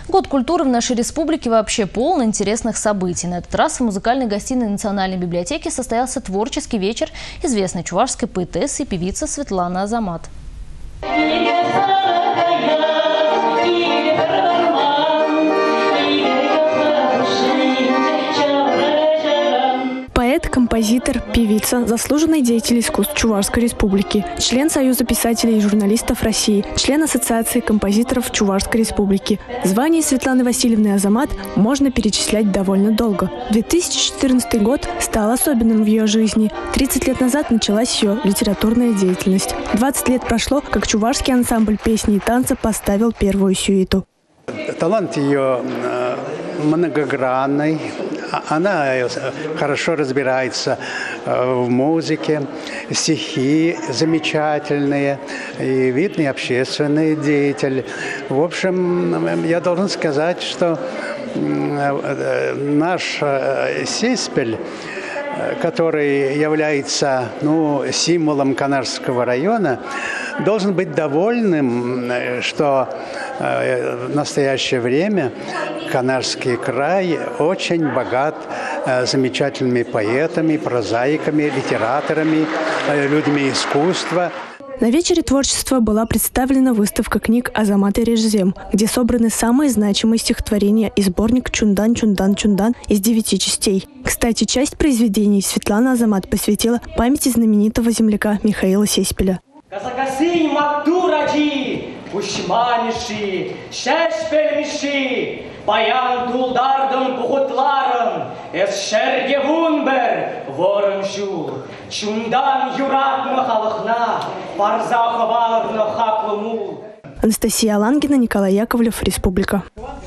Год культуры в нашей республике вообще полон интересных событий. На этот раз в музыкальной гостиной Национальной библиотеки состоялся творческий вечер известной чувашской поэтессы и певицы Светланы Азамат. Поэт, композитор, певица, заслуженный деятель искусств Чувашской республики, член Союза писателей и журналистов России, член Ассоциации композиторов Чувашской республики. Звание Светланы Васильевны Азамат можно перечислять довольно долго. 2014 год стал особенным в ее жизни. 30 лет назад началась ее литературная деятельность. 20 лет прошло, как чувашский ансамбль песни и танца поставил первую сюиту. Талант ее многогранный. Она хорошо разбирается в музыке, стихи замечательные, и видный общественный деятель. В общем, я должен сказать, что наш Сеспель, который является символом Канарского района, должен быть довольным, что в настоящее время Канарский край очень богат замечательными поэтами, прозаиками, литераторами, людьми искусства. На вечере творчества была представлена выставка книг Азамат и Режзем, где собраны самые значимые стихотворения и сборник «Чундан, Чундан, Чундан» из 9 частей. Кстати, часть произведений Светлана Азамат посвятила памяти знаменитого земляка Михаила Сеспеля. Баян дулдардым бұғытларым, әс шәргевун бір ворым жул. Чундан юратны халықна, парзақы барны хақлы мул. Анастасия Алангина, Николай Яковлев, Республика.